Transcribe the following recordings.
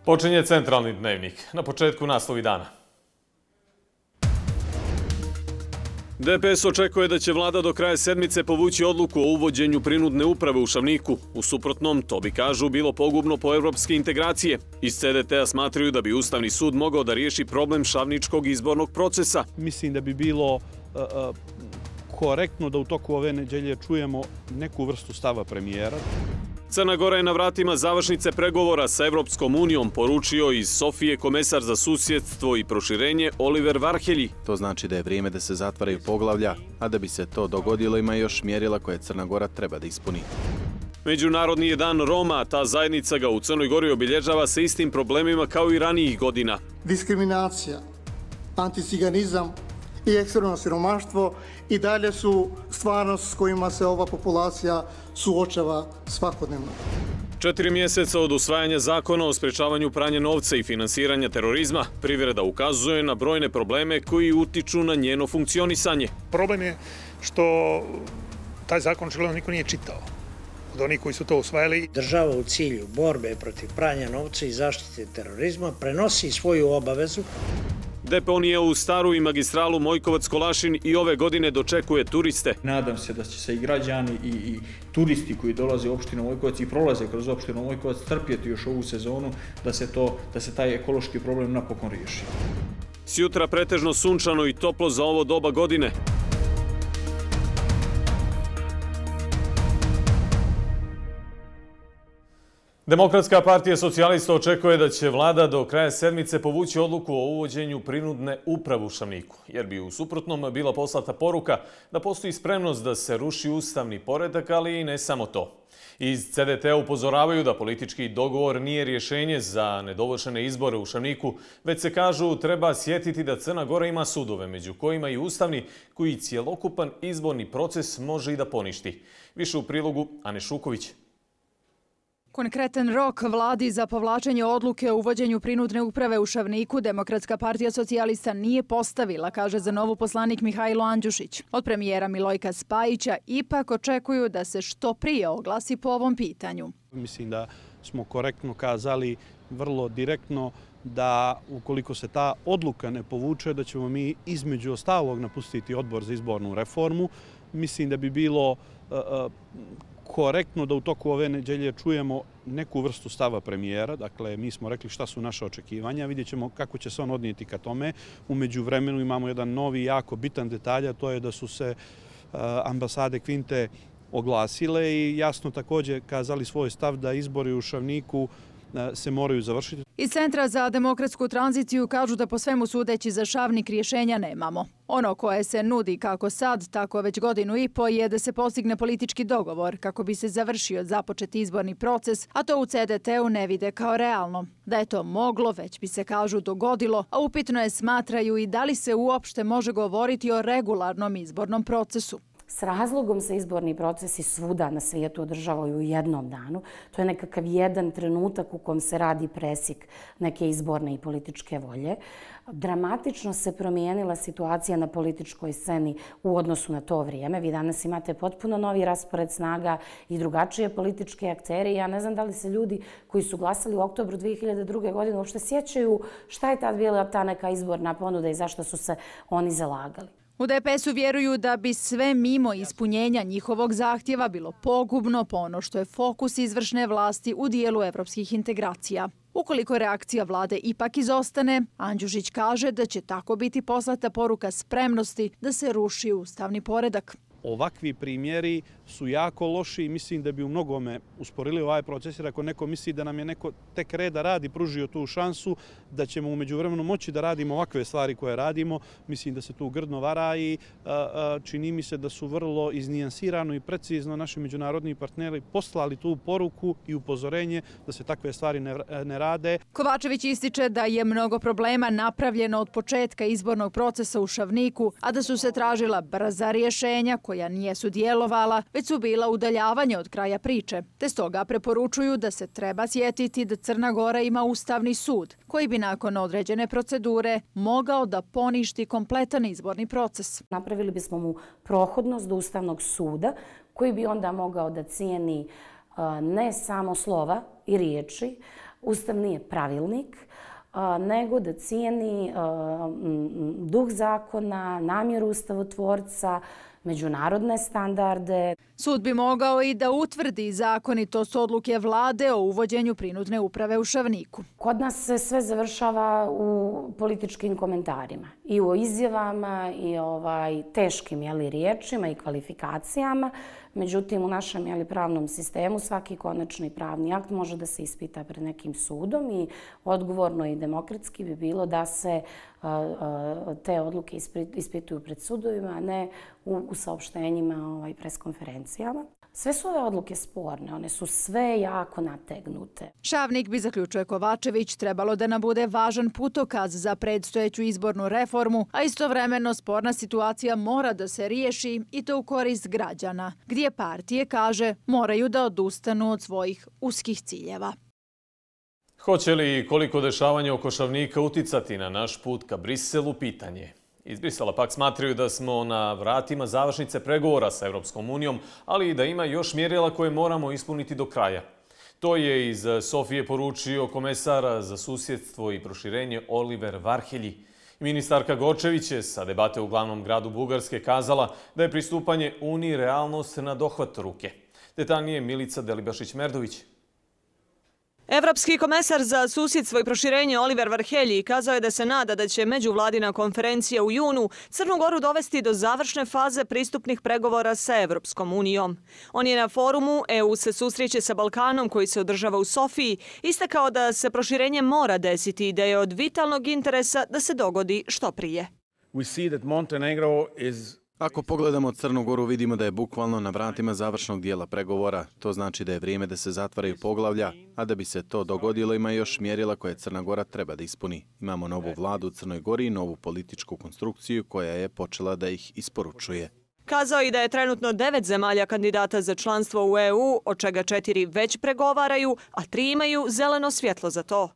Počinje centralni dnevnik. Na početku naslovi dana. DPS očekuje da će vlada do kraja sedmice povući odluku o uvođenju prinudne uprave u Šavniku. U suprotnom, to bi, kažu, bilo pogubno po evropske integracije. Iz CDT-a smatraju da bi Ustavni sud mogao da riješi problem šavničkog izbornog procesa. Mislim da bi bilo korektno da u toku ove nedelje čujemo neku vrstu stava premijera. Crna Gora je na vratima završnice pregovora sa Evropskom unijom, poručio iz Sofije komesar za susjedstvo i proširenje Oliver Varhelji. To znači da je vrijeme da se zatvaraju poglavlja, a da bi se to dogodilo ima još mjerila koje Crna Gora treba da ispuni. Međunarodni je dan Roma, a ta zajednica ga u Crnoj Gori obilježava sa istim problemima kao i ranijih godina. Diskriminacija, anticiganizam i ekstremno siromaštvo i dalje su stvarnost s kojima se ova populacija suočava svakodnevno. 4 mjeseca od usvajanja zakona o sprečavanju pranja novca i finansiranja terorizma, privreda ukazuje na brojne probleme koji utiču na njeno funkcionisanje. Problem je što taj zakon očigledno niko nije čitao od onih koji su to usvajali. Država u cilju borbe protiv pranja novca i zaštite terorizma prenosi svoju obavezu. Deponija u Staru i magistralu Mojkovac-Kolašin i ove godine dočekuje turiste. Nadam se da će se i građani i turisti koji dolaze u opštinu Mojkovac i prolaze kroz opštinu Mojkovac trpjeti još ovu sezonu da se taj ekološki problem napokon riješi. Sjutra pretežno sunčano i toplo za ovo doba godine. Demokratska partija socijalista očekuje da će vlada do kraja sedmice povući odluku o uvođenju prinudne uprave u Šavniku, jer bi u suprotnom bila poslata poruka da postoji spremnost da se ruši ustavni poredak, ali i ne samo to. Iz CDT-a upozoravaju da politički dogovor nije rješenje za nedovršene izbore u Šavniku, već se kažu treba sjetiti da Crna Gora ima sudove, među kojima i ustavni, koji cjelokupan izborni proces može i da poništi. Više u prilogu Ane Šuković. Konkretan rok vladi za povlačenje odluke o uvođenju prinudne uprave u Šavniku Demokratska partija socijalista nije postavila, kaže za Novu poslanik Mihajlo Andjušić. Od premijera Milojka Spajića ipak očekuju da se što prije oglasi po ovom pitanju. Mislim da smo korektno kazali vrlo direktno da ukoliko se ta odluka ne povuče, da ćemo mi između ostalog napustiti odbor za izbornu reformu. Mislim da bi bilo korektno da u toku ove nedelje čujemo neku vrstu stava premijera. Dakle, mi smo rekli šta su naše očekivanja, vidjet ćemo kako će se on odnijeti ka tome. U međuvremenu imamo jedan novi, jako bitan detalj, a to je da su se ambasade Kvinte oglasile i jasno također kazali svoj stav da izbori u Šavniku se moraju završiti. Iz Centra za demokratsku tranziciju kažu da po svemu sudeći za Šavnik rješenja nemamo. Ono koje se nudi kako sad, tako već godinu i po je da se postigne politički dogovor kako bi se završio započeti izborni proces, a to u CDT-u ne vide kao realno. Da je to moglo, već bi se kažu dogodilo, a upitno je smatraju i da li se uopšte može govoriti o regularnom izbornom procesu. S razlogom se izborni procesi svuda na svijetu održavaju u jednom danu. To je nekakav jedan trenutak u kom se radi presjek neke izborne i političke volje. Dramatično se promijenila situacija na političkoj sceni u odnosu na to vrijeme. Vi danas imate potpuno novi raspored snaga i drugačije političke aktere. Ja ne znam da li se ljudi koji su glasali u oktobru 2002. godine uopšte sjećaju šta je tad bila ta neka izborna ponuda i zašto su se oni zalagali. U DPS-u vjeruju da bi sve mimo ispunjenja njihovog zahtjeva bilo pogubno po ono što je fokus izvršne vlasti u dijelu evropskih integracija. Ukoliko reakcija vlade ipak izostane, Andjušić kaže da će tako biti poslata poruka spremnosti da se ruši ustavni poredak. Ovakvi primjeri su jako loši i mislim da bi u mnogome usporili ovaj proces, jer ako neko misli da nam je neko tek reda radi pružio tu šansu, da ćemo u međuvremenu moći da radimo ovakve stvari koje radimo, mislim da se tu grdno vara i čini mi se da su vrlo iznijansirano i precizno naši međunarodni partneri poslali tu poruku i upozorenje da se takve stvari ne rade. Kovačević ističe da je mnogo problema napravljeno od početka izbornog procesa u Šavniku, a da su se tražila brza rješenja koja nijesu djelovala, već su bila udaljavanje od kraja priče. Te stoga preporučuju da se treba sjetiti da Crna Gora ima Ustavni sud, koji bi nakon određene procedure mogao da poništi kompletan izborni proces. Napravili bismo mu prohodnost do Ustavnog suda, koji bi onda mogao da cijeni ne samo slova i riječi Ustav nije pravilnik, nego da cijeni duh zakona, namjeru ustavotvorca, međunarodne standarde. Sud bi mogao i da utvrdi zakonitost odluke vlade o uvođenju prinudne uprave u Šavniku. Kod nas se sve završava u političkim komentarima i u izjavama i teškim riječima i kvalifikacijama. Međutim, u našem pravnom sistemu svaki konačni pravni akt može da se ispita pred nekim sudom i odgovorno i demokratski bi bilo da se te odluke ispituju pred sudovima, a ne u saopštenjima i preskonferencijama. Sve su ove odluke sporne, one su sve jako nategnute. Šavnik, bi zaključuje Kovačević, trebalo da nam bude važan putokaz za predstojeću izbornu reformu, a istovremeno sporna situacija mora da se riješi i to u korist građana, gdje partije, kaže, moraju da odustanu od svojih uskih ciljeva. Hoće li i koliko dešavanja oko Šavnika uticati na naš put ka Briselu, pitanje. Iz Brisela pak smatraju da smo na vratima završnice pregovora sa Evropskom unijom, ali i da ima još mjerila koje moramo ispuniti do kraja. To je iz Sofije poručio komesar za susjedstvo i proširenje Oliver Varhelji. Ministarka Gorčević je sa debate u glavnom gradu Bugarske kazala da je pristupanje Uniji realnost na dohvat ruke. Detaljnije Milica Delibašić-Merdović. Evropski komesar za susjedstvo i proširenje Oliver Varhelji kazao je da se nada da će međuvladina konferencija u junu Crnu Goru dovesti do završne faze pristupnih pregovora sa Evropskom unijom. On je na forumu EU se susreće sa Balkanom koji se održava u Sofiji istakao da se proširenje mora desiti i da je od vitalnog interesa da se dogodi što prije. Ako pogledamo Crnu Goru, vidimo da je bukvalno na vratima završnog dijela pregovora. To znači da je vrijeme da se zatvaraju poglavlja, a da bi se to dogodilo ima još mjerila koje Crna Gora treba da ispuni. Imamo novu vladu u Crnoj Gori i novu političku konstrukciju koja je počela da ih isporučuje. Kazao i da je trenutno 9 zemalja kandidata za članstvo u EU, od čega 4 već pregovaraju, a 3 imaju zeleno svjetlo za to.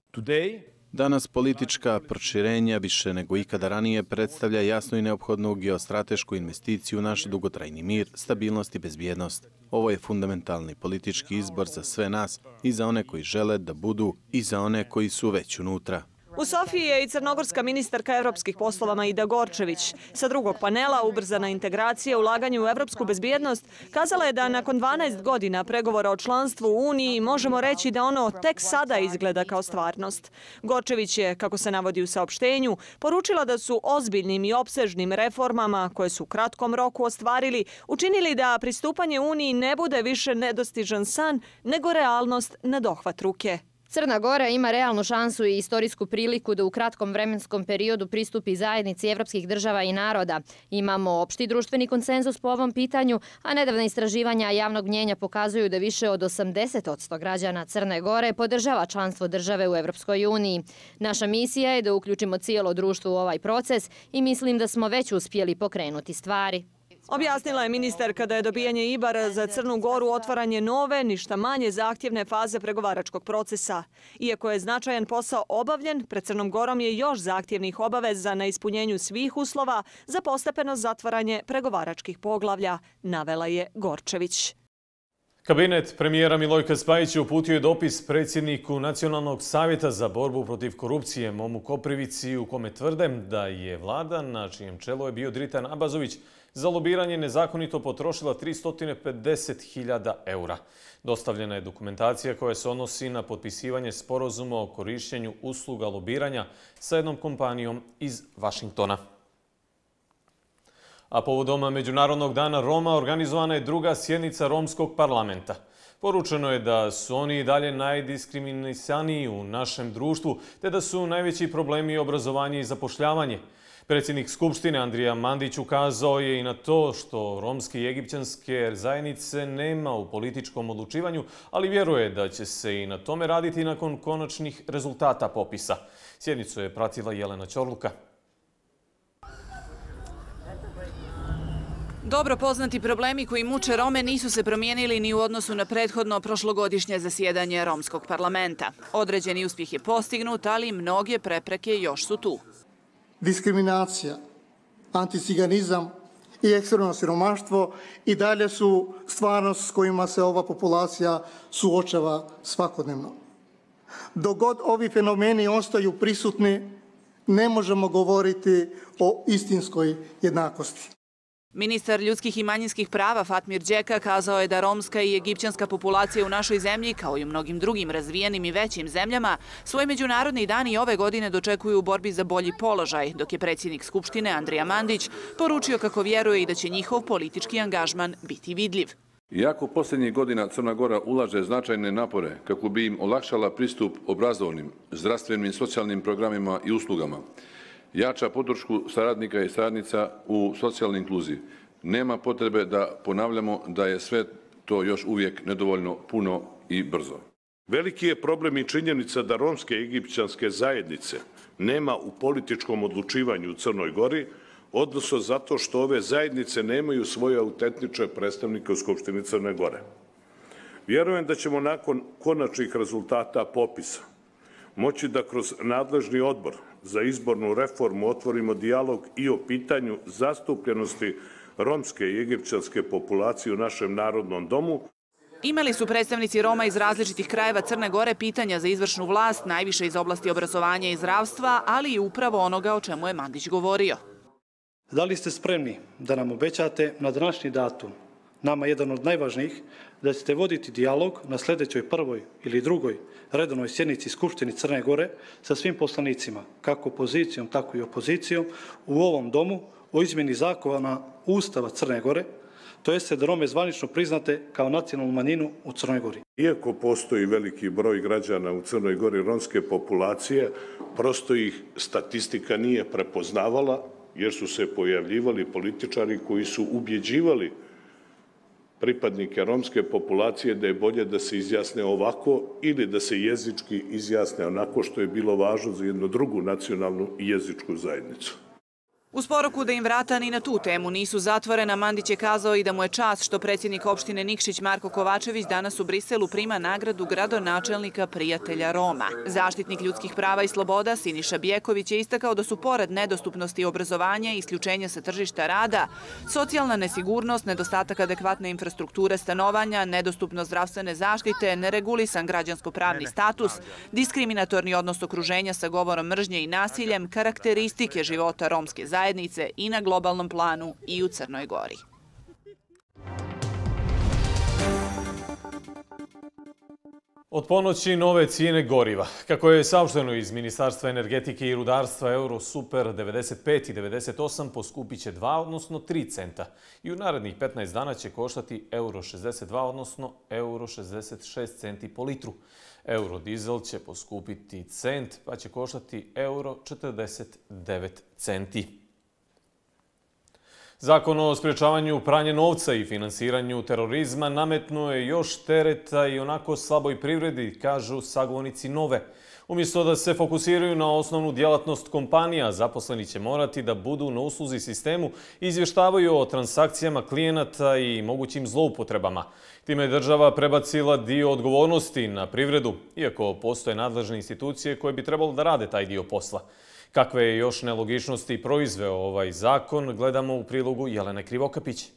Danas politička proširenja više nego ikada ranije predstavlja jasnu i neophodnu geostratešku investiciju u naš dugotrajni mir, stabilnost i bezbjednost. Ovo je fundamentalni politički izbor za sve nas i za one koji žele da budu i za one koji su već unutra. U Sofiji je i crnogorska ministarka evropskih poslova Maida Gorčević. Sa drugog panela, ubrzana integracija u ulaganju u evropsku bezbjednost, kazala je da nakon 12 godina pregovora o članstvu u Uniji možemo reći da ono tek sada izgleda kao stvarnost. Gorčević je, kako se navodi u saopštenju, poručila da su ozbiljnim i opsežnim reformama, koje su u kratkom roku ostvarili, učinili da pristupanje Uniji ne bude više nedostižan san, nego realnost na dohvat ruke. Crna Gora ima realnu šansu i istorijsku priliku da u kratkom vremenskom periodu pristupi zajednici evropskih država i naroda. Imamo opšti društveni konsenzus po ovom pitanju, a nedavna istraživanja javnog mnjenja pokazuju da više od 80% građana Crne Gore podržava članstvo države u Evropskoj uniji. Naša misija je da uključimo cijelo društvo u ovaj proces i mislim da smo već uspjeli pokrenuti stvari. Objasnila je ministarka da je dobijanje IBAR-a za Crnu Goru otvaranje nove, ništa manje zahtjevne faze pregovaračkog procesa. Iako je značajan posao obavljen, pred Crnom Gorom je još zahtjevnih obaveza na ispunjenju svih uslova za postepeno zatvaranje pregovaračkih poglavlja, navela je Gorčević. Kabinet premijera Milojka Spajića uputio je dopis predsjedniku Nacionalnog savjeta za borbu protiv korupcije Momu Koprivici u kome tvrde da je vlada, na čijem čelu je bio Dritan Abazović, za lobiranje nezakonito potrošila 350.000 eura. Dostavljena je dokumentacija koja se odnosi na potpisivanje sporazuma o korišćenju usluga lobiranja sa jednom kompanijom iz Vašingtona. A povodom Međunarodnog dana Roma organizovana je druga sjednica Romskog parlamenta. Poručeno je da su oni i dalje najdiskriminisaniji u našem društvu, te da su najveći problemi obrazovanje i zapošljavanje. Predsjednik Skupštine Andrija Mandić ukazao je i na to što romske i egipćanske zajednice nema u političkom odlučivanju, ali vjeruje da će se i na tome raditi nakon konačnih rezultata popisa. Sjednicu je pratila Jelena Ćorluka. Dobro poznati problemi koji muče Rome nisu se promijenili ni u odnosu na prethodno prošlogodišnje zasjedanje Romskog parlamenta. Određeni uspjeh je postignut, ali mnoge prepreke još su tu. Diskriminacija, anticiganizam i ekstremno siromaštvo i dalje su stvarnost s kojima se ova populacija suočava svakodnevno. Dok god ovi fenomeni ostaju prisutni, ne možemo govoriti o istinskoj jednakosti. Ministar ljudskih i manjinskih prava Fatmir Đeka kazao je da romska i egipćanska populacija u našoj zemlji, kao i u mnogim drugim razvijenim i većim zemljama, svoj međunarodni dan i ove godine dočekuju u borbi za bolji položaj, dok je predsjednik Skupštine Andrija Mandić poručio kako vjeruje i da će njihov politički angažman biti vidljiv. Iako posljednjih godina Crna Gora ulaže značajne napore kako bi im olakšala pristup obrazovnim, zdravstvenim i socijalnim programima i uslugama, jača podršku saradnika i saradnica u socijalnoj inkluziji, nema potrebe da ponavljamo da je sve to još uvijek nedovoljno puno i brzo. Veliki je problem i činjenica da romske i egipćanske zajednice nema u političkom odlučivanju u Crnoj Gori, odnosno zato što ove zajednice nemaju svoje autentične predstavnike u Skupštini Crne Gore. Vjerujem da ćemo nakon konačnih rezultata popisa moći da kroz nadležni odbor za izbornu reformu otvorimo dijalog i o pitanju zastupljenosti romske i egipćanske populacije u našem Narodnom domu. Imali su predstavnici Roma iz različitih krajeva Crne Gore pitanja za izvršnu vlast, najviše iz oblasti obrazovanja i zdravstva, ali i upravo onoga o čemu je Mandić govorio. Da li ste spremni da nam obećate na današnji datum, nama jedan od najvažnijih, da ćete voditi dijalog na sljedećoj prvoj ili drugoj redovnoj sjednici Skupštine Crne Gore sa svim poslanicima, kako pozicijom, tako i opozicijom, u ovom domu o izmjeni zakona Ustava Crne Gore, to jeste da Rome zvanično priznate kao nacionalnu manjinu u Crnoj Gori. Iako postoji veliki broj građana u Crnoj Gori romske populacije, prosto ih statistika nije prepoznavala, jer su se pojavljivali političari koji su ubjeđivali pripadnike romske populacije da je bolje da se izjasne ovako ili da se jezički izjasne onako što je bilo važno za jednu drugu nacionalnu i jezičku zajednicu. Uz poruku da im vrata ni na tu temu nisu zatvorena, Mandić je kazao i da mu je čast što predsjednik opštine Nikšić Marko Kovačević danas u Briselu prima nagradu gradonačelnika prijatelja Roma. Zaštitnik ljudskih prava i sloboda Siniša Bjeković je istakao da su pored nedostupnosti obrazovanja i isključenja sa tržišta rada, socijalna nesigurnost, nedostatak adekvatne infrastrukture stanovanja, nedostupnost zdravstvene zaštite, neregulisan građansko-pravni status, diskriminatorni odnos okruženja sa govorom mržnje i nasiljem, karakteristike života romske zajednice i na globalnom planu i u Crnoj Gori. Od ponoći nove cijene goriva. Kako je saopšteno iz Ministarstva energetike i rudarstva, euro super 95 i 98 poskupit će 2, odnosno 3 centa. I u narednih 15 dana će koštati euro 62, odnosno euro 66 centi po litru. Euro dizel će poskupiti cent, pa će koštati euro 49 centi. Zakon o sprječavanju pranja novca i finansiranju terorizma nametnuo je još tereta i onako slaboj privredi, kažu sagovornici Nove. Umjesto da se fokusiraju na osnovnu djelatnost kompanija, zaposleni će morati da budu na usluzi sistemu i izvještavaju o transakcijama klijenata i mogućim zloupotrebama. Time je država prebacila dio odgovornosti na privredu, iako postoje nadležne institucije koje bi trebalo da rade taj dio posla. Kakve je još nelogičnosti proizveo ovaj zakon, gledamo u prilogu Jelene Krivokapić.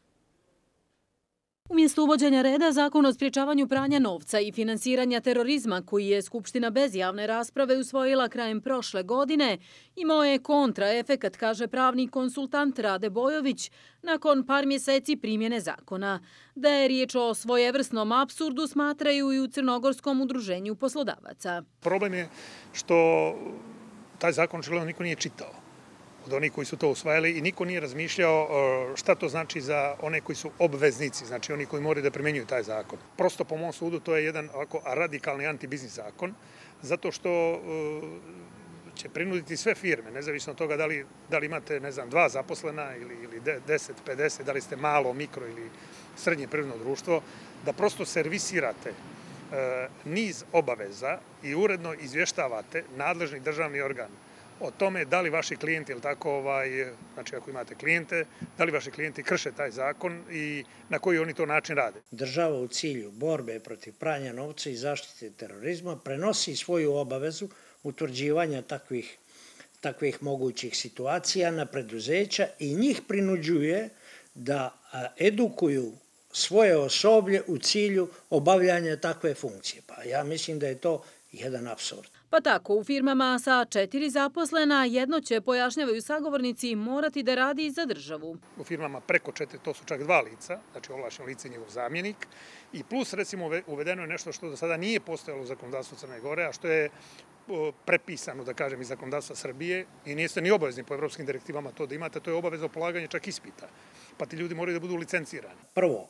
Umjesto uvođenja reda, Zakon o sprječavanju pranja novca i finansiranja terorizma, koji je Skupština bez javne rasprave usvojila krajem prošle godine, imao je kontraefekat, kaže pravni konsultant Rade Bojović, nakon par mjeseci primjene zakona. Da je riječ o svojevrsnom apsurdu, smatraju i u Crnogorskom udruženju poslodavaca. Problem je što taj zakon očigledno niko nije čitao od onih koji su to usvajali i niko nije razmišljao šta to znači za one koji su obveznici, znači oni koji moraju da primjenjuju taj zakon. Prosto po mom sudu to je jedan ovako radikalni antibiznis zakon, zato što će prinuditi sve firme, nezavisno od toga da li imate, ne znam, 2 zaposlena ili 10, 50, da li ste malo, mikro ili srednje privredno društvo, da prosto servisirate niz obaveza i uredno izvještavate nadležni državni organ o tome da li vaši klijenti, znači ako imate klijente, da li vaši klijenti krše taj zakon i na koji oni to način rade. Država u cilju borbe protiv pranja novca i zaštite terorizma prenosi svoju obavezu utvrđivanja takvih mogućih situacija na preduzeća i njih prinuđuje da edukuju svoje osoblje u cilju obavljanja takve funkcije. Pa ja mislim da je to jedan apsurd. Pa tako, u firmama sa 4 zaposlena jedno će, pojašnjavaju sagovornici, morati da radi za državu. U firmama preko 4, to su čak 2 lica, znači ovlašćeno lice i njegov zamjenik, i plus recimo uvedeno je nešto što do sada nije postojalo u zakonodavstvu Crne Gore, a što je prepisano, da kažem, iz zakonodavstva Srbije i niste ni obavezni po evropskim direktivama to da imate, to je obavezno polaganje čak ispita, pa ti ljudi moraju da budu licencirani. Prvo,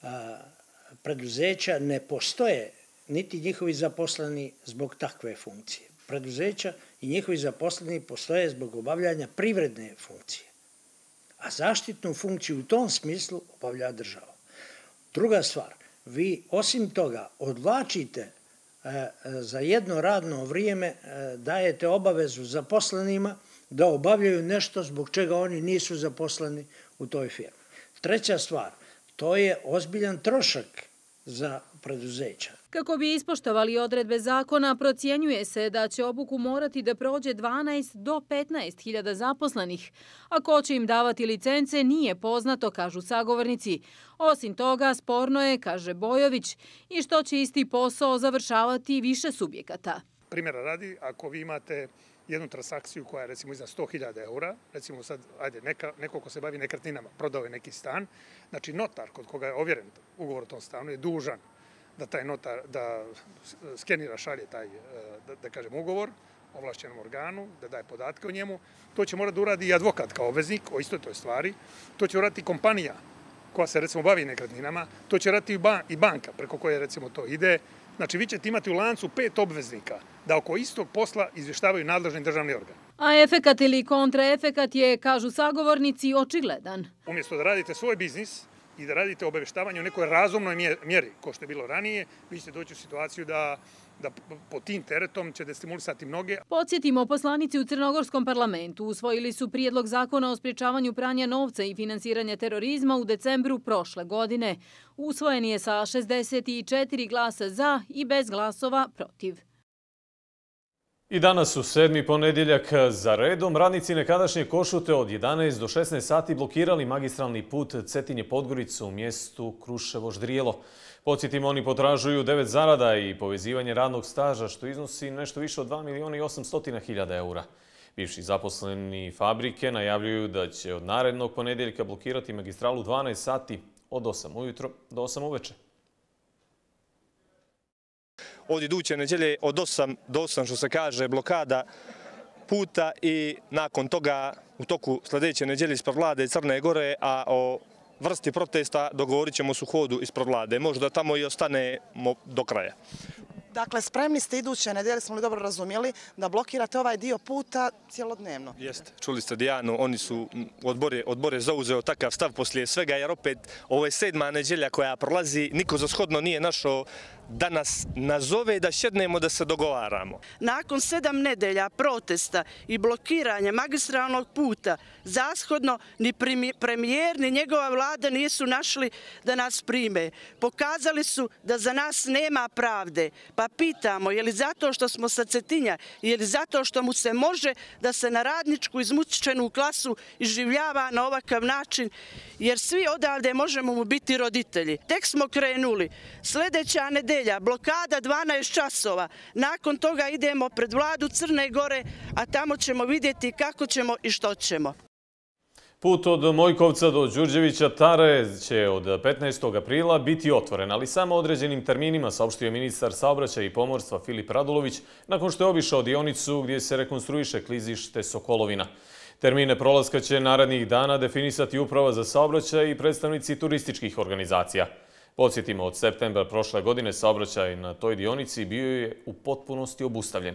preduzeća ne postoje niti njihovi zaposleni zbog takve funkcije. Preduzeća i njihovi zaposleni postoje zbog obavljanja privredne funkcije, a zaštitnu funkciju u tom smislu obavlja država. Druga stvar, vi osim toga odvlačite za jedno radno vrijeme, dajete obavezu zaposlenima da obavljaju nešto zbog čega oni nisu zaposleni u toj firmi. Treća stvar, to je ozbiljan trošak za preduzeća. Kako bi ispoštovali odredbe zakona, procjenjuje se da će obuku morati da prođe 12 do 15 hiljada zaposlenih. A ko će im davati licence nije poznato, kažu sagovornici. Osim toga, sporno je, kaže Bojović, i što će isti posao završavati više subjekata. Primjera radi, ako vi imate jednu transakciju koja je recimo iznad 100.000 eura, recimo sad, ajde, neko ko se bavi nekretninama, prodao je neki stan, znači notar kod koga je ovjeren ugovor o tom stanu je dužan da taj notar, da skenira, šalje taj, da kažem, ugovor ovlašćenom organu, da daje podatke o njemu. To će morati da uradi i advokat kao obveznik o istoj toj stvari. To će uraditi kompanija koja se recimo bavi nekretninama. To će uraditi i banka preko koje recimo to ide. Znači vi ćete imati u lancu 5 obveznika da oko istog posla izvještavaju nadležni državni organ. A efekat ili kontraefekat je, kažu sagovornici, očigledan. Umjesto da radite svoj biznis i da radite obaveštavanje u nekoj razumnoj mjeri, kao što je bilo ranije, vi ćete doći u situaciju da po tim teretom će destimulisati mnoge. Podsjetimo, poslanici u Crnogorskom parlamentu usvojili su prijedlog zakona o sprječavanju pranja novca i finansiranja terorizma u decembru prošle godine. Usvojen je sa 64 glasa za i bez glasova protiv. I danas u 7. ponedjeljak za redom radnici nekadašnje Košute od 11 do 16 sati blokirali magistralni put Cetinje-Podgorica u mjestu Kruševo-Ždrijelo. Podsjetimo, oni potražuju 9 zarada i povezivanje radnog staža, što iznosi nešto više od 2.800.000 eura. Bivši zaposleni fabrike najavljuju da će od narednog ponedjeljka blokirati magistralu 12 sati od 8 ujutro do 8 uveče. Od iduće nedjelje od 8 do 8, što se kaže, blokada puta i nakon toga u toku sljedeće nedjelje ispred vlade Crne Gore, a o vrsti protesta dogovorit ćemo se u hodu ispred vlade. Možda tamo i ostanemo do kraja. Dakle, spremni ste iduće nedjelje, smo li dobro razumjeli, da blokirate ovaj dio puta cijelodnevno? Jeste, čuli ste Dijanu, oni su odbor je zauzeo takav stav poslije svega, jer opet ovo je 7. nedjelja koja prolazi, niko za shodno nije našao da nas nazove da sjednemo da se dogovaramo. Nakon 7 nedelja protesta i blokiranja magistralnog puta, zashodno ni premijer ni njegova vlada nisu našli da nas prime. Pokazali su da za nas nema pravde. Pa pitamo, je li zato što smo sa Cetinja, je li zato što mu se može da se na radničku izmučenu klasu iživljava na ovakav način, jer svi odavde možemo mu biti roditelji. Tek smo krenuli. Sljedeća nedelja, blokada 12 časova. Nakon toga idemo pred vladu Crne Gore, a tamo ćemo vidjeti kako ćemo i što ćemo. Put od Mojkovca do Đurđevića Tare će od 15. aprila biti otvoren, ali samo određenim terminima, saopštio je ministar saobraćaja i pomorstva Filip Radulović, nakon što je obišao dionicu gdje se rekonstruiše klizište Sokolovina. Termine prolaska će narednih dana definisati Uprava za saobraćaj i predstavnici turističkih organizacija. Podsjetimo, od septembra prošle godine saobraćaj na toj dionici bio je u potpunosti obustavljen.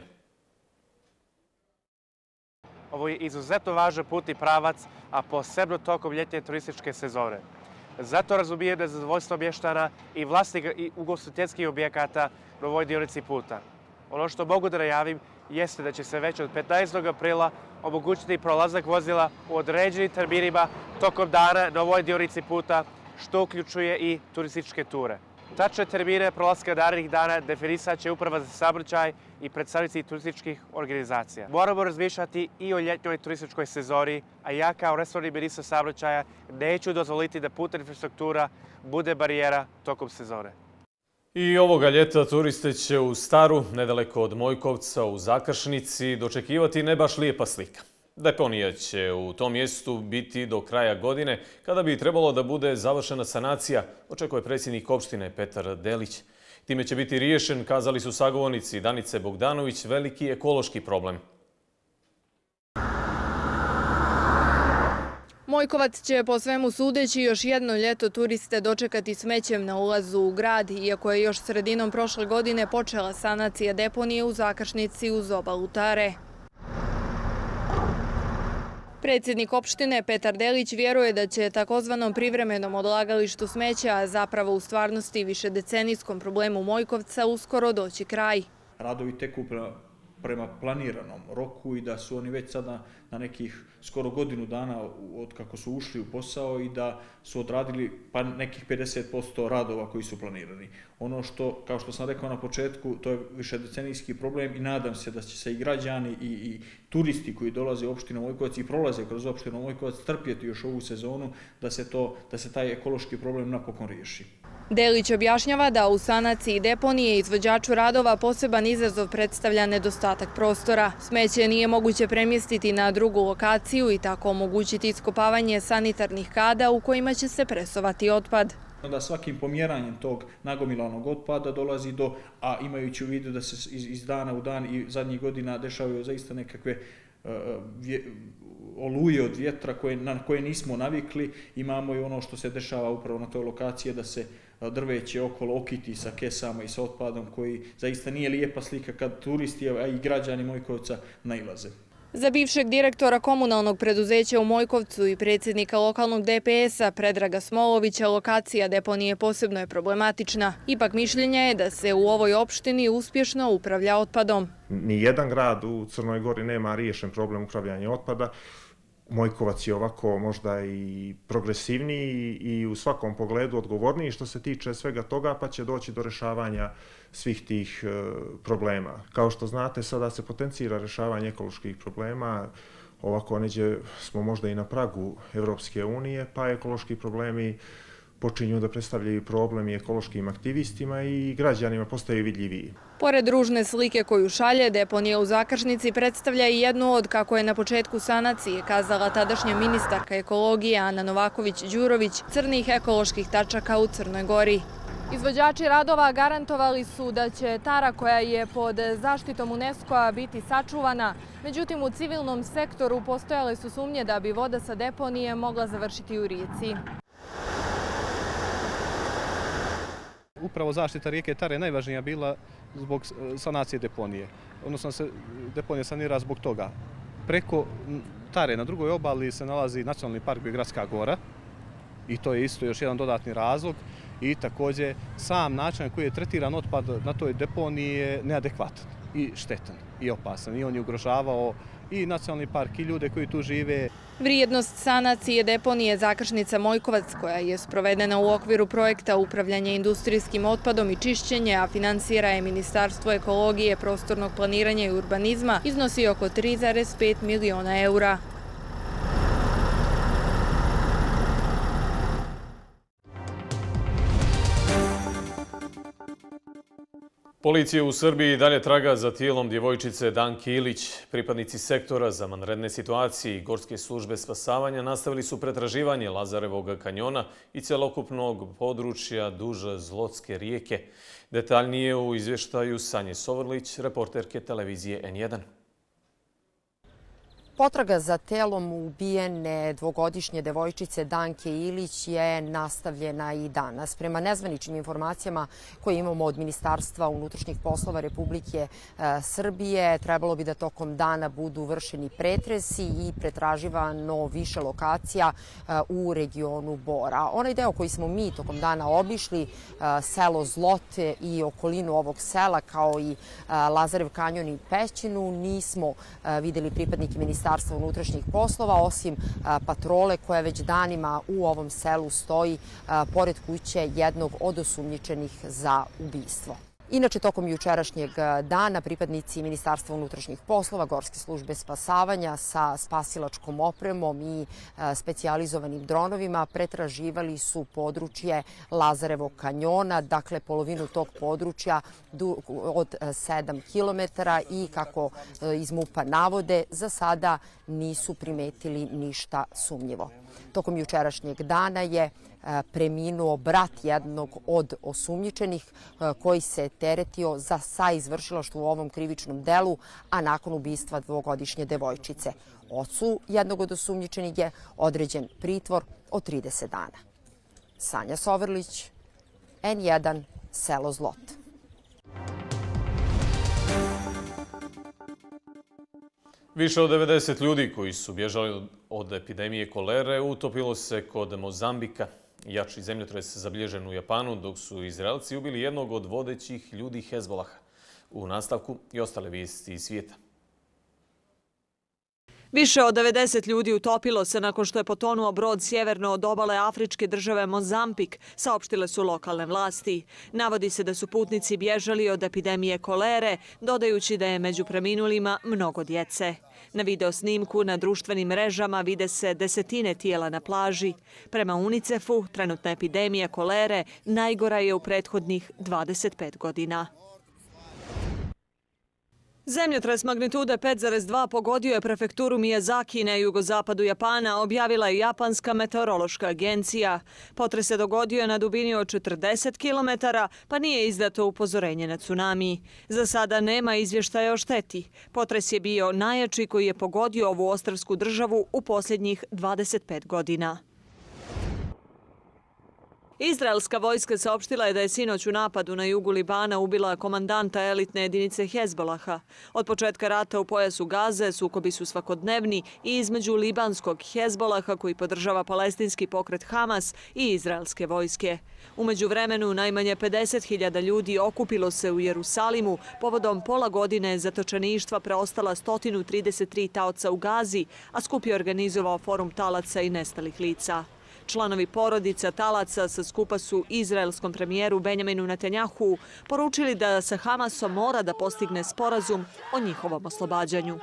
Ovo je izuzetno važan putni pravac, a posebno tokom ljetnje turističke sezone. Zato razumijem nezadovoljstvo mještana i vlasnika i ugostiteljskih objekata na ovoj dionici puta. Ono što mogu da najavim jeste da će se već od 15. aprila omogućiti prolazak vozila u određenim terminima tokom dana na ovoj dionici puta, što uključuje i turističke ture. Tačne termine prolaska narednih dana definisat će Uprava za saobraćaj i predstavnici turističkih organizacija. Moramo razmišljati i o ljetnjoj turističkoj sezoni, a ja kao resorni ministar saobraćaja neću dozvoliti da putna infrastruktura bude barijera tokom sezone. I ovoga ljeta turiste će u Staru, nedaleko od Mojkovca u Zakršnici, dočekivati ne baš lijepa slika. Deponija će u tom mjestu biti do kraja godine, kada bi trebalo da bude završena sanacija, očekuje predsjednik opštine Petar Delić. Time će biti riješen, kazali su sagovornici Danice Bogdanović, veliki ekološki problem. Mojkovac će po svemu sudeći još jedno ljeto turiste dočekati smećem na ulazu u grad, iako je još sredinom prošle godine počela sanacija deponije u Zakršnici uz obalu Tare. Predsjednik opštine Petar Delić vjeruje da će takozvanom privremenom odlagalištu smeća, a zapravo u stvarnosti višedecenijskom problemu Mojkovca, uskoro doći kraj. Radovi teku prema planiranom roku i da su oni već sada na nekih skoro godinu dana od kako su ušli u posao i da su odradili pa nekih 50% radova koji su planirani. Ono što, kao što sam rekao na početku, to je višedecenijski problem i nadam se da će se i građani i turisti koji dolaze u opštinu Mojkovac i prolaze kroz opštinu Mojkovac trpjeti još ovu sezonu da se taj ekološki problem napokon riješi. Delić objašnjava da u sanaciji deponije izvođaču radova poseban izazov predstavlja nedostatak prostora. Smeće nije moguće premjestiti na drugu lokaciju i tako omogućiti iskopavanje sanitarnih kada u kojima će se presovati otpad. Da svakim pomjeranjem tog nagomilanog otpada dolazi a imajući u vidu da se iz dana u dan i zadnjih godina dešavaju zaista nekakve oluje od vjetra na koje nismo navikli, imamo i ono što se dešava upravo na toj lokaciji da se drveće okolo okiti sa kesama i sa otpadom koji zaista nije lijepa slika kad turisti, a i građani Mojkovca nailaze. Za bivšeg direktora komunalnog preduzeća u Mojkovcu i predsjednika lokalnog DPS-a Predraga Smolovića lokacija deponije posebno je problematična. Ipak mišljenja je da se u ovoj opštini uspješno upravlja otpadom. Nijedan grad u Crnoj Gori nema riješen problem upravljanja otpada. Mojkovac je ovako možda i progresivniji i u svakom pogledu odgovorniji što se tiče svega toga, pa će doći do rješavanja svih tih problema. Kao što znate, sada se potencira rješavanje ekoloških problema. Ovako neđe smo možda i na pragu Evropske unije, pa ekološki problemi počinju da predstavljaju problem i ekološkim aktivistima i građanima postaju vidljiviji. Pored ružne slike koju šalje, deponija u Zakršnici predstavlja i jednu od, kako je na početku sanacije kazala tadašnja ministarka ekologije Ana Novaković-Đurović, crnih ekoloških tačaka u Crnoj Gori. Izvođači radova garantovali su da će Tara koja je pod zaštitom UNESCO-a biti sačuvana, međutim u civilnom sektoru postojale su sumnje da bi voda sa deponije mogla završiti u rijeci. Upravo zaštita rijeke Tare najvažnija bila zbog sanacije deponije. Odnosno se deponija sanira zbog toga. Preko Tare na drugoj obali se nalazi nacionalni park Biogradska gora i to je isto još jedan dodatni razlog i također sam način koji je tretiran otpad na toj deponiji je neadekvatan i štetan i opasan i on je ugrožavao i nacionalni park i ljude koji tu žive. Vrijednost sanacije deponije Zakršnica Mojkovac, koja je sprovedena u okviru projekta upravljanje industrijskim otpadom i čišćenje, a finansira je Ministarstvo ekologije, prostornog planiranja i urbanizma, iznosi oko 3,5 miliona eura. Policija u Srbiji dalje traga za tijelom djevojčice Danke Ilić. Pripadnici sektora za vanredne situacije i Gorske službe spasavanja nastavili su pretraživanje Lazarevog kanjona i celokupnog područja duž Zlotske rijeke. Detaljnije u izvještaju Sanje Sovrlić, reporterke televizije N1. Potraga za telom ubijene dvogodišnje devojčice Danke Ilić je nastavljena i danas. Prema nezvaničnim informacijama koje imamo od Ministarstva unutrašnjih poslova Republike Srbije, trebalo bi da tokom dana budu vršeni pretresi i pretraživano više lokacija u regionu Bora. Onaj deo koji smo mi tokom dana obišli, selo Zlote i okolinu ovog sela, kao i Lazarev kanjon i Pećinu, nismo videli pripadnike Ministarstva unutrašnjih poslova, osim patrole koja već danima u ovom selu stoji pored kuće jednog od osumnjičenih za ubistvo. Inače, tokom jučerašnjeg dana pripadnici Ministarstva unutrašnjih poslova, Gorske službe spasavanja sa spasilačkom opremom i specijalizovanim dronovima pretraživali su područje Lazarevog kanjona, dakle polovinu tog područja od 7 kilometara i kako iz MUP-a navode, za sada nisu primetili ništa sumnjivo. Tokom jučerašnjeg dana je preminuo brat jednog od osumnjičenih koji se teretio za saizvršilaštvo u ovom krivičnom delu, a nakon ubistva dvogodišnje devojčice. Ocu jednog od osumnjičenih je određen pritvor od 30 dana. Sanja Soverlić, N1, selo Zlot. Više od 90 ljudi koji su bježali od epidemije kolere utopilo se kod Mozambika. Jači zemljotres zabilježen u Japanu, dok su Izraelci ubili jednog od vodećih ljudi Hezbolaha. U nastavku i ostale vijesti iz svijeta. Više od 90 ljudi utopilo se nakon što je potonuo brod sjeverno od obale afričke države Mozambik, saopštile su lokalne vlasti. Navodi se da su putnici bježali od epidemije kolere, dodajući da je među preminulima mnogo djece. Na video snimku na društvenim mrežama vide se desetine tijela na plaži. Prema UNICEF-u, trenutna epidemija kolere najgora je u prethodnih 25 godina. Zemljotres magnitude 5,2 pogodio je prefekturu Miyazaki na jugozapadu Japana, objavila je Japanska meteorološka agencija. Potres se dogodio na dubini od 40 km, pa nije izdato upozorenje na tsunami. Za sada nema izvještaja o šteti. Potres je bio najjači koji je pogodio ovu ostrvsku državu u posljednjih 25 godina. Izraelska vojska saopštila je da je sinoć u napadu na jugu Libana ubila komandanta elitne jedinice Hezbolaha. Od početka rata u pojasu Gaze sukobi su svakodnevni i između libanskog Hezbolaha koji podržava palestinski pokret Hamas i izraelske vojske. U međuvremenu najmanje 50.000 ljudi okupilo se u Jerusalimu povodom pola godine zatočeništva preostala 133 taoca u Gazi, a skup je organizovao forum talaca i nestalih lica. Članovi porodica talaca sa skupa su izraelskom premijeru Benjaminu Netanjahu poručili da sa Hamasom mora da postigne sporazum o njihovom oslobađanju.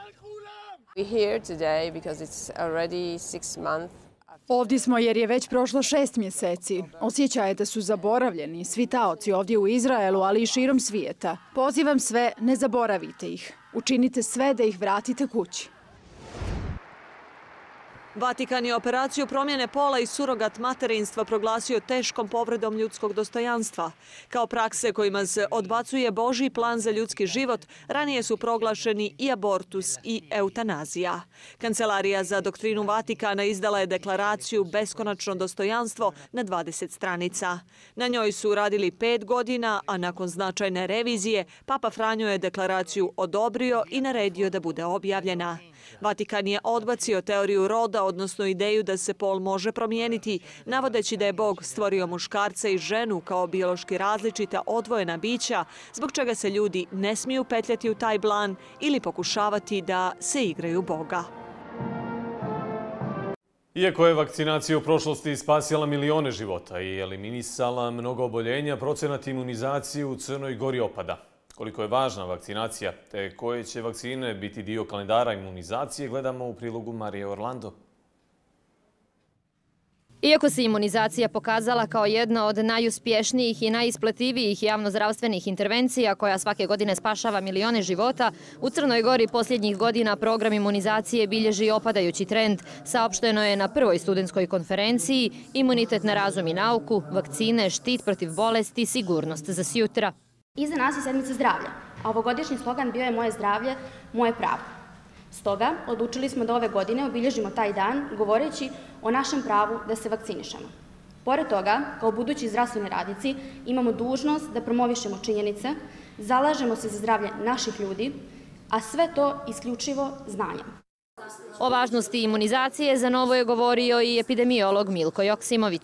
Ovdje smo jer je već prošlo 6 mjeseci. Osjećaje da su zaboravljeni svi taoci ovdje u Izraelu, ali i širom svijeta. Pozivam sve, ne zaboravite ih. Učinite sve da ih vratite kući. Vatikan je operaciju promjene pola i surogat materinstva proglasio teškom povredom ljudskog dostojanstva. Kao prakse kojima se odbacuje Božji plan za ljudski život, ranije su proglašeni i abortus i eutanazija. Kancelarija za doktrinu Vatikana izdala je deklaraciju Beskonačno dostojanstvo na 20 stranica. Na njoj su radili 5 godina, a nakon značajne revizije, Papa Franjo je deklaraciju odobrio i naredio da bude objavljena. Vatikan je odbacio teoriju roda, odnosno ideju da se pol može promijeniti, navodeći da je Bog stvorio muškarca i ženu kao biološki različita odvojena bića, zbog čega se ljudi ne smiju petljati u taj plan ili pokušavati da se igraju Boga. Iako je vakcinacija u prošlosti spasila milione života i eliminisala mnogo oboljenja, procenat imunizacije u Crnoj Gori opada. Koliko je važna vakcinacija te koje će vakcine biti dio kalendara imunizacije, gledamo u prilogu Marije Orlando. Iako se imunizacija pokazala kao jedna od najuspješnijih i najispletljivijih javnozdravstvenih intervencija koja svake godine spašava milione života, u Crnoj Gori posljednjih godina program imunizacije bilježi opadajući trend. Saopšteno je na prvoj studentskoj konferenciji Imunitet na razum i nauku, vakcine, štit protiv bolesti, sigurnost za sjutra. Iza nas je sedmica zdravlja, a ovogodišnji slogan bio je Moje zdravlje, moje pravo. Stoga, odlučili smo da ove godine obilježimo taj dan govoreći o našem pravu da se vakcinišemo. Pored toga, kao budući zdravstveni radnici, imamo dužnost da promovišemo činjenice, zalažemo se za zdravlje naših ljudi, a sve to isključivo znanjem. O važnosti imunizacije za novo je govorio i epidemiolog Milko Joksimović.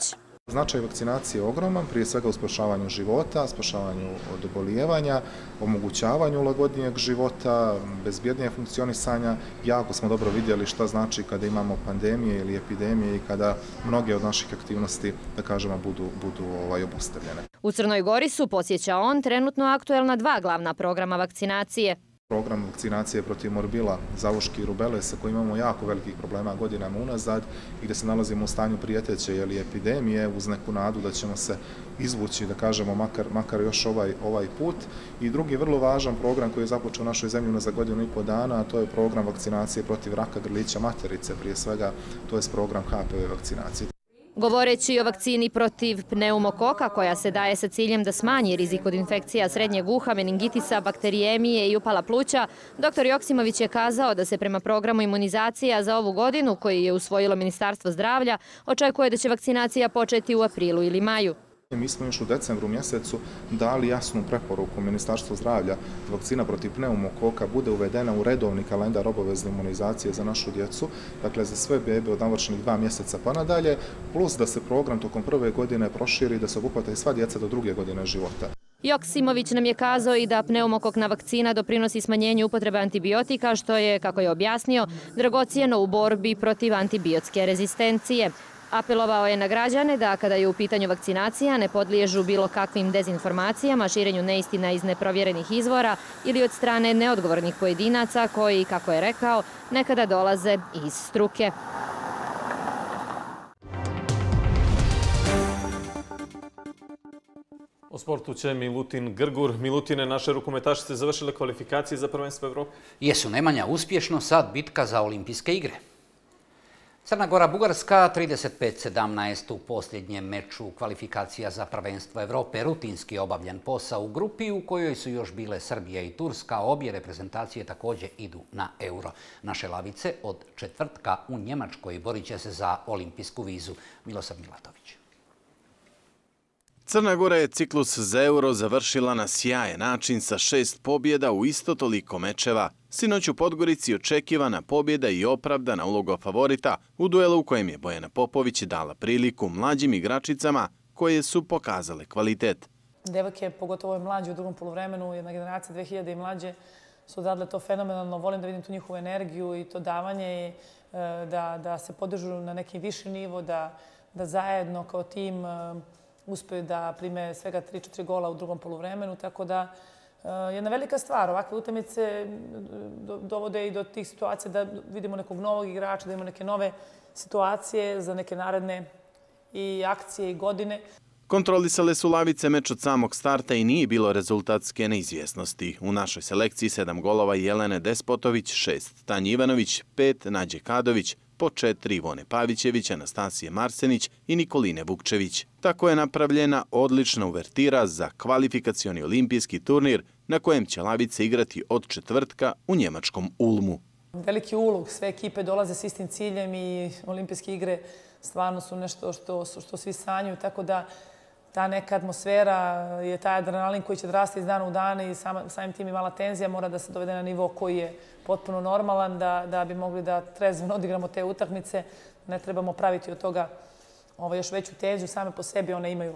Značaj vakcinacije je ogroman, prije svega u spašavanju života, spašavanju od obolijevanja, omogućavanju lagodnijeg života, bezbjednijeg funkcionisanja. Jako smo dobro vidjeli šta znači kada imamo pandemije ili epidemije i kada mnoge od naših aktivnosti, da kažemo, budu obustavljene. U Crnoj Gori su, podsjeća on, trenutno aktuelna 2 glavna programa vakcinacije. Program vakcinacije protiv morbila, zavuški i rubele sa kojim imamo jako velikih problema godinama unazad i gdje se nalazimo u stanju prijeteće ili epidemije uz neku nadu da ćemo se izvući, da kažemo, makar još ovaj put. I drugi vrlo važan program koji je započeo u našoj zemlji za 1,5 godinu dana, a to je program vakcinacije protiv raka grlića materice, prije svega to je program HPV vakcinacije. Govoreći o vakcini protiv pneumokoka koja se daje sa ciljem da smanji rizik od infekcija srednjeg uha, meningitisa, bakterijemije i upala pluća, dr. Joksimović je kazao da se prema programu imunizacija za ovu godinu, koji je usvojilo Ministarstvo zdravlja, očekuje da će vakcinacija početi u aprilu ili maju. Mi smo još u decembru mjesecu dali jasnu preporuku Ministarstvu zdravlja da vakcina protiv pneumokoka bude uvedena u redovni kalendar obavezne imunizacije za našu djecu, dakle za sve bebe od navršenih 2 mjeseca pa nadalje, plus da se program tokom prve godine proširi da se obuhvate i sva djeca do 2. godine života. Joksimović nam je kazao i da pneumokokna vakcina doprinosi smanjenju upotrebe antibiotika, što je, kako je objasnio, dragocjeno u borbi protiv antibiotske rezistencije. Apelovao je na građane da kada je u pitanju vakcinacija ne podliježu bilo kakvim dezinformacijama, širenju neistina iz neprovjerenih izvora ili od strane neodgovornih pojedinaca koji, kako je rekao, nekada dolaze iz struke. O sportu će Milutin Grgur. Milutine, naše rukometašice završile kvalifikacije za prvenstvo Evrope? Jesu, Nemanja, uspješno, sad bitka za olimpijske igre. Crna Gora-Bugarska 35-17 u posljednjem meču kvalifikacija za prvenstvo Evrope. Rutinski obavljen posao u grupi u kojoj su još bile Srbija i Turska. Obje reprezentacije također idu na Euro. Naše lavice od četvrtka u Njemačkoj borit će se za olimpijsku vizu. Milosav Milatović. Crna Gora je ciklus za Euro završila na sjajan način sa 6 pobjeda u isto toliko mečeva. Sinoć u Podgorici očekivana pobjeda i opravdana uloga favorita u duelu u kojem je Bojana Popović dala priliku mlađim igračicama koje su pokazale kvalitet. Devojke, pogotovo ove mlađe u drugom poluvremenu, jedna generacija 2000 i mlađe, su odradile to fenomenalno. Volim da vidim tu njihovu energiju i to davanje, da se podržu na neki viši nivo, da zajedno kao tim uspiju da prime svega 3-4 gola u drugom poluvremenu, tako da jedna velika stvar. Ovakve utakmice dovode i do tih situacija da vidimo nekog novog igrača, da imamo neke nove situacije za neke naredne i akcije i godine. Kontrolisale su lavice meč od samog starta i nije bilo rezultatske neizvjesnosti. U našoj selekciji 7 golova Jelene Despotović, 6 Tanji Ivanović, 5 Nađe Kadović, po 4 Ivone Pavićević, Anastasije Marsenić i Nikoline Vukčević. Tako je napravljena odlična uvertira za kvalifikacioni olimpijski turnir na kojem će lavice igrati od četvrtka u njemačkom Ulmu. Veliki ulog, sve ekipe dolaze s istim ciljem i olimpijske igre stvarno su nešto što svi sanjuju, tako da ta neka atmosfera je taj adrenalin koji će rasti iz dana u dan i samim tim i mala tenzija mora da se dovede na nivo koji je potpuno normalan da bi mogli da trezveno odigramo te utakmice. Ne trebamo praviti od toga još veću tenziju. Same po sebi one imaju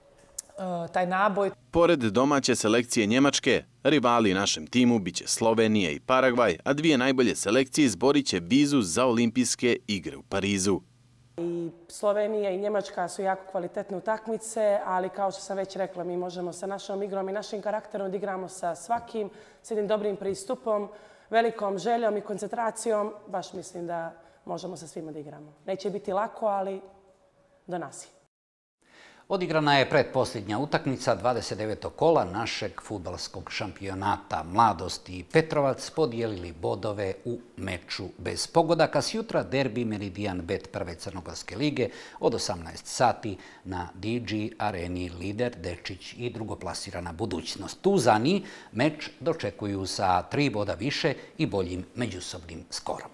taj naboj. Pored domaće selekcije Njemačke, rivali našem timu biće Slovenija i Paragvaj, a dvije najbolje selekcije izborit će vizu za olimpijske igre u Parizu. I Slovenija i Njemačka su jako kvalitetne utakmice, ali kao što sam već rekla, mi možemo sa našom igrom i našim karakterom da igramo sa svakim, s jednim dobrim pristupom, velikom željom i koncentracijom. Baš mislim da možemo sa svima da igramo. Neće biti lako, ali do nas je. Odigrana je predposljednja utakmica 29. kola našeg fudbalskog šampionata. Mladost i Petrovac podijelili bodove u meču bez pogodaka. Sjutra derbi Meridian Bet prve Crnogorske lige od 18 sati na DG Areni lider Dečić i drugoplasirana Budućnost. Tuzani meč dočekuju sa 3 boda više i boljim međusobnim skorom.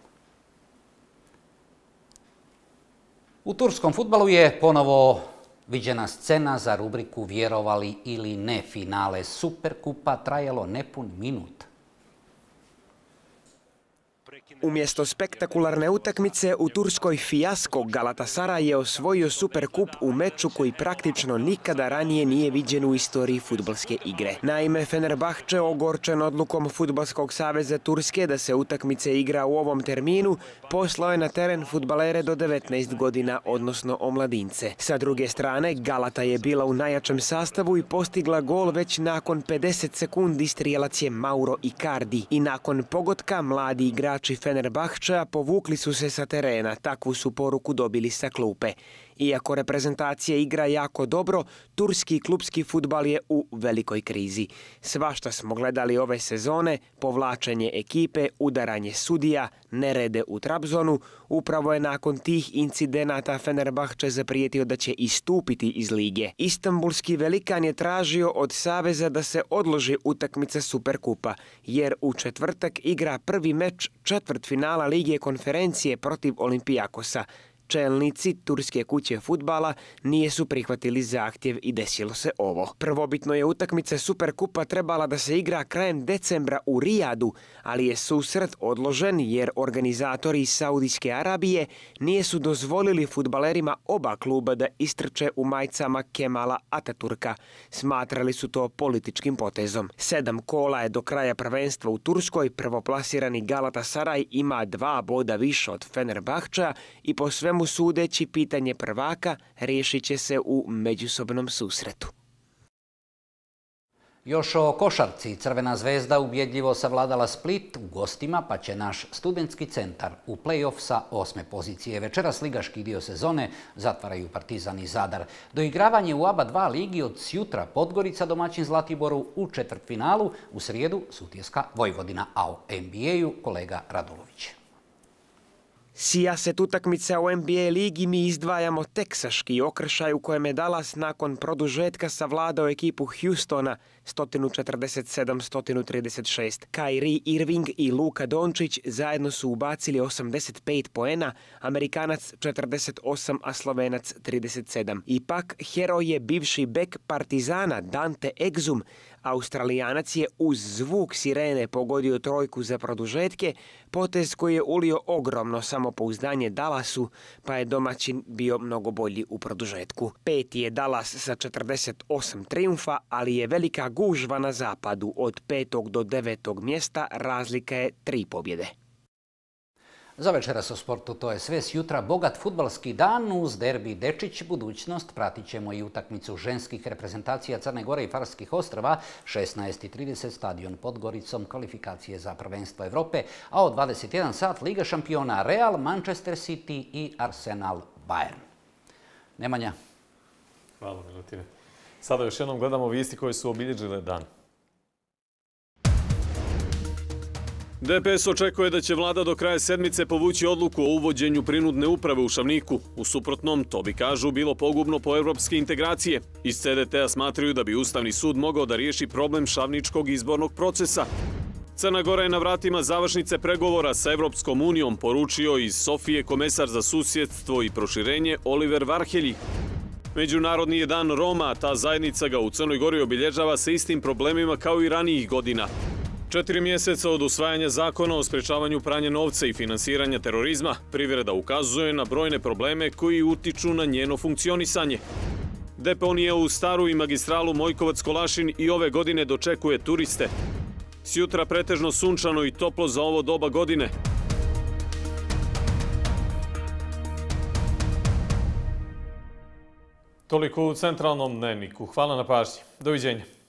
U turskom fudbalu je ponovo viđena scena za rubriku Vjerovali ili ne. Finale Superkupa trajalo nepun minut. Umjesto spektakularne utakmice u Turskoj fijasko, Galatasaray je osvojio Superkup u meču koji praktično nikada ranije nije viđen u istoriji fudbalske igre. Naime, Fenerbahče, ogorčen odlukom Fudbalskog saveza Turske da se utakmice igra u ovom terminu, poslao je na teren fudbalere do 19 godina, odnosno omladince. Sa druge strane, Galata je bila u najjačem sastavu i postigla gol već nakon 50 sekundi, strijelac je Mauro Icardi. I nakon pogotka mladi igrači Fenerbahčea povukli su se sa terena, takvu su poruku dobili sa klupe. Iako reprezentacija igra jako dobro, turski klubski fudbal je u velikoj krizi. Svašta smo gledali ove sezone, povlačenje ekipe, udaranje sudija, nerede u Trabzonu. Upravo je nakon tih incidenata Fenerbahče zaprijetio da će istupiti iz lige. Istanbulski velikan je tražio od saveza da se odloži utakmica Superkupa, jer u četvrtak igra prvi meč četvrtfinala Lige konferencije protiv Olympiakosa. Čelnici turske kuće fudbala nisu prihvatili zahtjev i desilo se ovo. Prvobitno je utakmica Superkupa trebala da se igra krajem decembra u Rijadu, ali je susret odložen jer organizatori iz Saudijske Arabije nisu dozvolili fudbalerima oba kluba da istrče u majicama Kemala Ataturka. Smatrali su to političkim potezom. 7 kola je do kraja prvenstva u Turskoj. Prvoplasirani Galatasaray ima 2 boda više od Fenerbahčea i po svemu sudeći pitanje prvaka riješit će se u međusobnom susretu. Još o košarci. Crvena zvezda ubjedljivo savladala Split u gostima, pa će naš studentski centar u play-off sa 8. pozicije. Večeras ligaški dio sezone zatvaraju Partizan i Zadar. Doigravanje u ABA 2 ligi od sjutra Podgorica domaćin Zlatiboru u četvrtfinalu, u srijedu Sutjeska Vojvodina, a o NBA-u kolega Radulović. Sijaset utakmica u NBA ligi mi izdvajamo teksaški okršaj u kojem je Dallas nakon produžetka savladao ekipu Houstona 147-136. Kyrie Irving i Luka Dončić zajedno su ubacili 85 poena, Amerikanac 48, a Slovenac 37. Ipak, heroj je bivši bek Partizana Dante Exum. Australijanac je uz zvuk sirene pogodio trojku za produžetke, potez koji je ulio ogromno samopouzdanje Dallasu, pa je domaćin bio mnogo bolji u produžetku. 5. je Dallas sa 48 trijumfa, ali je velika gužva na zapadu. Od 5. do 9. mjesta razlika je 3 pobjede. Za večeras o sportu to je sve. S jutra bogat fudbalski dan uz derbi Dečić budućnost. Pratit ćemo i utakmicu ženskih reprezentacija Crne Gore i Farskih ostrava. 16:30 stadion pod Goricom, kvalifikacije za prvenstvo Evrope. A od 21 sat Liga šampiona Real, Manchester City i Arsenal Bayern. Nemanja. Hvala, Milutine. Sada još jednom gledamo vijesti koje su obilježile dan. DPS očekuje da će vlada do kraja sedmice povući odluku o uvođenju prinudne uprave u Šavniku. U suprotnom, to bi, kažu, bilo pogubno po evropske integracije. Iz CDT-a smatraju da bi Ustavni sud mogao da riješi problem šavničkog izbornog procesa. Crna Gora je na vratima završnice pregovora sa Evropskom unijom, poručio iz Sofije komesar za susjedstvo i proširenje Oliver Varhelji. Međunarodni je dan Roma, a ta zajednica ga u Crnoj Gori obilježava sa istim problemima kao i ranijih godina. 4 mjeseca od usvajanja zakona o sprečavanju pranja novca i finansiranja terorizma, privreda ukazuje na brojne probleme koji utiču na njeno funkcionisanje. Deponija u Staru i magistralu Mojkovac-Kolašin i ove godine dočekuje turiste. Sjutra pretežno sunčano i toplo za ovo doba godine. Toliko u centralnom dnevniku. Hvala na pažnji. Doviđenja.